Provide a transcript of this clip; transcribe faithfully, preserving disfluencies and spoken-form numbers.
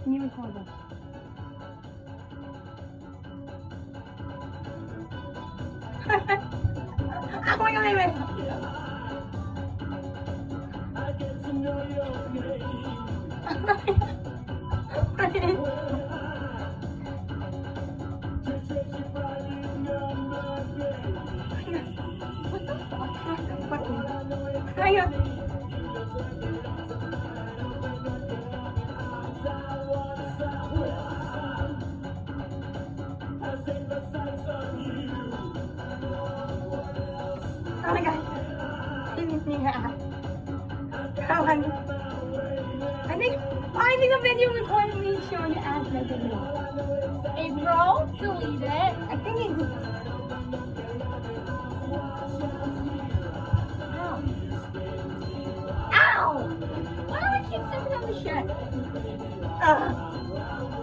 Can you record this? Oh my god, wait, wait. I get to know your name. What the fuck? Hang on. Oh my god. Yeah. Oh my god. I think I think a video recording me showing your ass naked. April, delete it. I think it's Ow! Why do I keep stepping on the shit? Ugh.